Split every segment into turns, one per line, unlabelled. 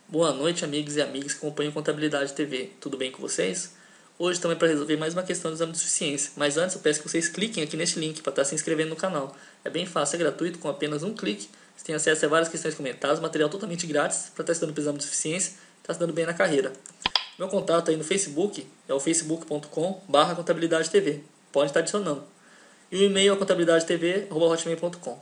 Boa noite, amigos e amigas que acompanham Contabilidade TV. Tudo bem com vocês? Hoje também para resolver mais uma questão do exame de suficiência. Mas antes eu peço que vocês cliquem aqui neste link para estar se inscrevendo no canal. É bem fácil, é gratuito, com apenas um clique. Você tem acesso a várias questões comentadas, material totalmente grátis para estar estudando para o exame de suficiência e estar se dando bem na carreira. Meu contato aí no Facebook é o facebook.com/contabilidade-tv. Pode estar adicionando. E o e-mail é contabilidadetv@hotmail.com.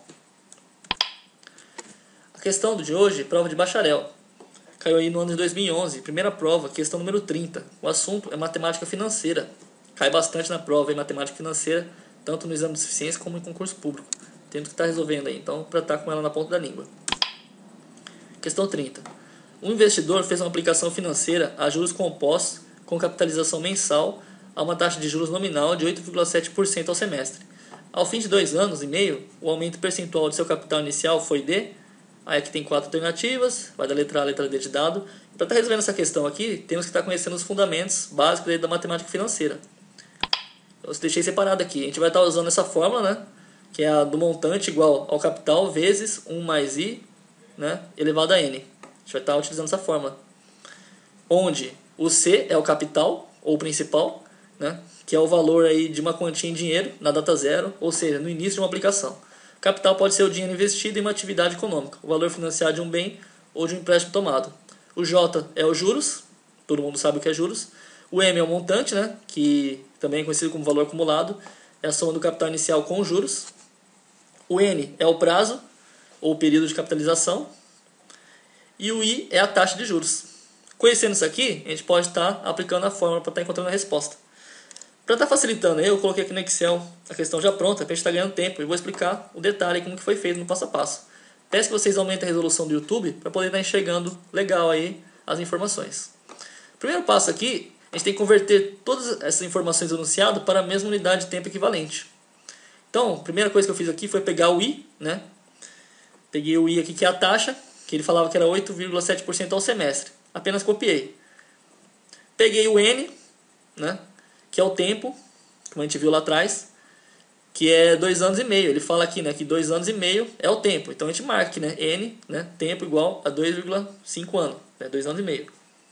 A questão de hoje, prova de bacharel. Caiu aí no ano de 2011, primeira prova, questão número 30. O assunto é matemática financeira. Cai bastante na prova em matemática financeira, tanto no exame de suficiência como em concurso público. Tendo que estar resolvendo aí, então, para estar com ela na ponta da língua. Questão 30. Um investidor fez uma aplicação financeira a juros compostos com capitalização mensal a uma taxa de juros nominal de 8,7% ao semestre. Ao fim de 2 anos e meio, o aumento percentual de seu capital inicial foi de... Aí aqui tem 4 alternativas, vai da letra A à letra D de dado. Para estar resolvendo essa questão aqui, temos que estar conhecendo os fundamentos básicos da matemática financeira. Eu deixei separado aqui. A gente vai estar usando essa fórmula, né? Que é a do montante igual ao capital vezes 1 mais I, né, elevado a N. A gente vai estar utilizando essa fórmula. Onde o C é o capital, ou principal, né, que é o valor aí de uma quantia em dinheiro na data zero, ou seja, no início de uma aplicação. Capital pode ser o dinheiro investido em uma atividade econômica, o valor financiado de um bem ou de um empréstimo tomado. O J é os juros, todo mundo sabe o que é juros. O M é o montante, né, que também é conhecido como valor acumulado, é a soma do capital inicial com os juros. O N é o prazo, ou período de capitalização. E o I é a taxa de juros. Conhecendo isso aqui, a gente pode estar aplicando a fórmula para estar encontrando a resposta. Para estar facilitando, eu coloquei aqui no Excel a questão já pronta, para a gente estar ganhando tempo, e vou explicar o detalhe como que foi feito no passo a passo. Peço que vocês aumentem a resolução do YouTube para poder estar enxergando legal aí as informações. Primeiro passo aqui, a gente tem que converter todas essas informações anunciadas para a mesma unidade de tempo equivalente. Então, a primeira coisa que eu fiz aqui foi pegar o I, né? Peguei o I aqui, que é a taxa, que ele falava que era 8,7% ao semestre. Apenas copiei. Peguei o N, né, que é o tempo, como a gente viu lá atrás, que é 2 anos e meio. Ele fala aqui, né, que 2 anos e meio é o tempo. Então a gente marca aqui, né, N, né, tempo igual a 2,5 anos, né, 2 anos e meio.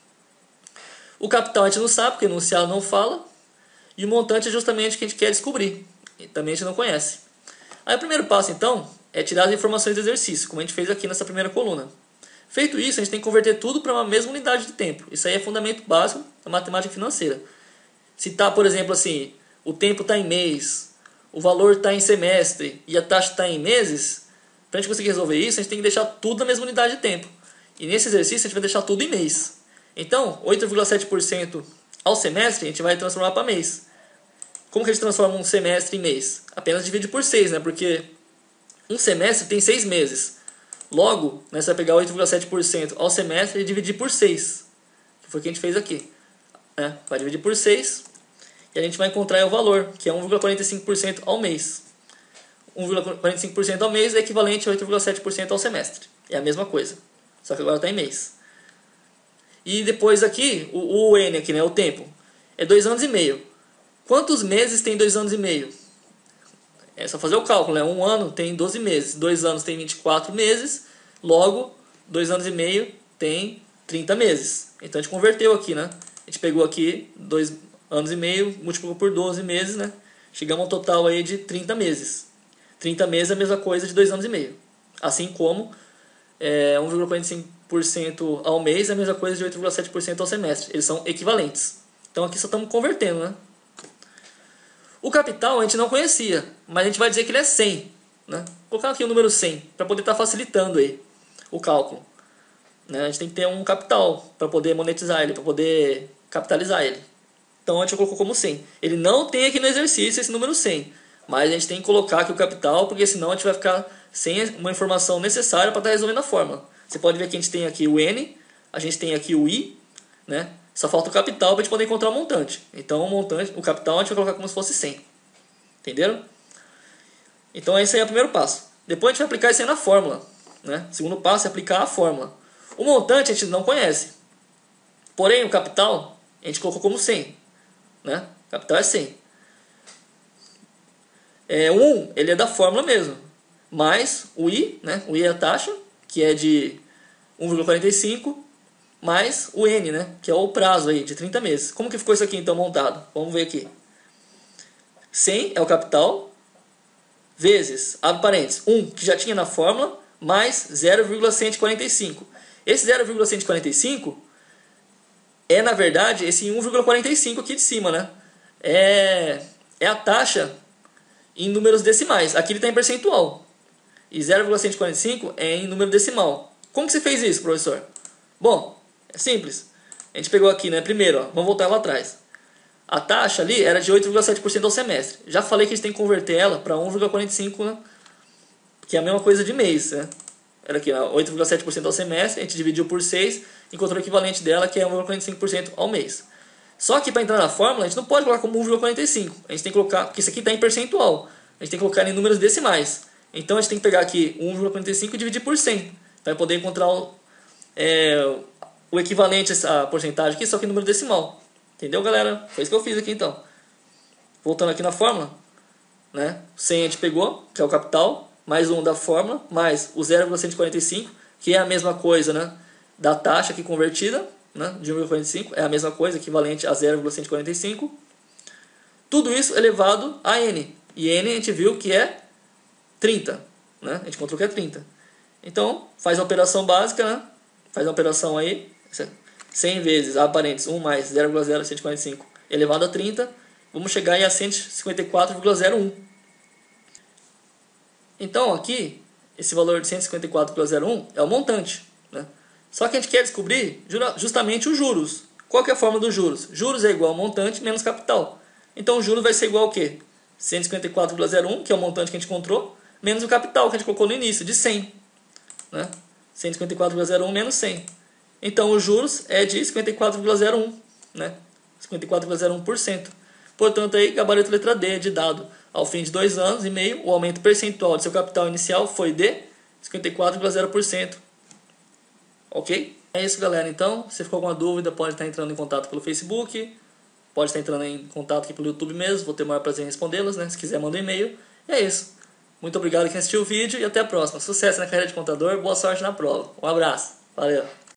O capital a gente não sabe, porque o enunciado não fala. E o montante é justamente o que a gente quer descobrir. E também a gente não conhece. Aí o primeiro passo, então, é tirar as informações do exercício, como a gente fez aqui nessa primeira coluna. Feito isso, a gente tem que converter tudo para uma mesma unidade de tempo. Isso aí é fundamento básico da matemática financeira. Se está, por exemplo, assim, o tempo está em mês, o valor está em semestre e a taxa está em meses, para a gente conseguir resolver isso, a gente tem que deixar tudo na mesma unidade de tempo. E nesse exercício a gente vai deixar tudo em mês. Então, 8,7% ao semestre a gente vai transformar para mês. Como que a gente transforma um semestre em mês? Apenas divide por 6, né? Porque um semestre tem 6 meses. Logo, né, você vai pegar 8,7% ao semestre e dividir por 6. Que foi o que a gente fez aqui. Né? Vai dividir por 6 e a gente vai encontrar o valor, que é 1,45% ao mês. 1,45% ao mês é equivalente a 8,7% ao semestre. É a mesma coisa, só que agora está em mês. E depois aqui, o N aqui, né, o tempo, é 2 anos e meio. Quantos meses tem 2 anos e meio? É só fazer o cálculo, né? 1 ano tem 12 meses, 2 anos tem 24 meses, logo 2 anos e meio tem 30 meses. Então a gente converteu aqui, né? A gente pegou aqui 2 anos e meio, multiplicou por 12 meses, né? Chegamos ao total aí de 30 meses. 30 meses é a mesma coisa de 2 anos e meio. Assim como 1,45% ao mês é a mesma coisa de 8,7% ao semestre. Eles são equivalentes. Então aqui só estamos convertendo, né? O capital a gente não conhecia, mas a gente vai dizer que ele é 100. Né? Vou colocar aqui o número 100, para poder estar facilitando aí o cálculo. Né? A gente tem que ter um capital para poder monetizar ele, para poder capitalizar ele. Então a gente colocou como 100. Ele não tem aqui no exercício esse número 100, mas a gente tem que colocar aqui o capital, porque senão a gente vai ficar sem uma informação necessária para estar resolvendo a fórmula. Você pode ver que a gente tem aqui o N, a gente tem aqui o I, né? Só falta o capital para a gente poder encontrar o montante. Então o capital a gente vai colocar como se fosse 100. Entenderam? Então esse aí é o primeiro passo. Depois a gente vai aplicar isso aí na fórmula. Né? O segundo passo é aplicar a fórmula. O montante a gente não conhece. Porém o capital a gente colocou como 100. Né? O capital é 100. O 1 ele é da fórmula mesmo. Mais o I, né? O I é a taxa, que é de 1,45. mais o N, né? Que é o prazo aí de 30 meses. Como que ficou isso aqui então montado? Vamos ver aqui. 100 é o capital, vezes, abre parênteses, 1 que já tinha na fórmula, mais 0,145. Esse 0,145 é, na verdade, esse 1,45 aqui de cima, né? É a taxa em números decimais. Aqui ele está em percentual. E 0,145 é em número decimal. Como que você fez isso, professor? Bom, é simples. A gente pegou aqui, né? Primeiro, ó, vamos voltar lá atrás. A taxa ali era de 8,7% ao semestre. Já falei que a gente tem que converter ela para 1,45, né? Que é a mesma coisa de mês, né? Era aqui, 8,7% ao semestre, a gente dividiu por 6, encontrou o equivalente dela, que é 1,45% ao mês. Só que para entrar na fórmula, a gente não pode colocar como 1,45. A gente tem que colocar, porque isso aqui está em percentual. A gente tem que colocar em números decimais. Então a gente tem que pegar aqui 1,45 e dividir por 100. Para poder encontrar o equivalente a essa porcentagem aqui, só que em número decimal. Entendeu, galera? Foi isso que eu fiz aqui então. Voltando aqui na fórmula, né? 100 a gente pegou, que é o capital, mais 1 da fórmula, mais o 0,145, que é a mesma coisa, né? Da taxa aqui convertida, né? De 1,45, é a mesma coisa, equivalente a 0,145. Tudo isso elevado a N. E N a gente viu que é 30, né? A gente encontrou que é 30. Então, faz a operação básica, né? Faz a operação aí, 100 vezes, abre parênteses, 1 mais 0,0145 elevado a 30, vamos chegar aí a 154,01. Então, aqui, esse valor de 154,01 é o montante, né? Só que a gente quer descobrir justamente os juros. Qual que é a fórmula dos juros? Juros é igual ao montante menos capital. Então, o juros vai ser igual ao quê? 154,01, que é o montante que a gente encontrou, menos o capital que a gente colocou no início, de 100. Né? 154,01 menos 100. Então, os juros é de 54,01, né? 54,01%. Portanto, aí, gabarito letra D de dado. Ao fim de 2 anos e meio, o aumento percentual de seu capital inicial foi de 54,0%. Ok? É isso, galera. Então, se ficou alguma dúvida, pode estar entrando em contato pelo Facebook, pode estar entrando em contato aqui pelo YouTube mesmo. Vou ter o maior prazer em respondê-las, né? Se quiser, manda um e-mail. E é isso. Muito obrigado quem assistiu o vídeo e até a próxima. Sucesso na carreira de contador, boa sorte na prova. Um abraço. Valeu.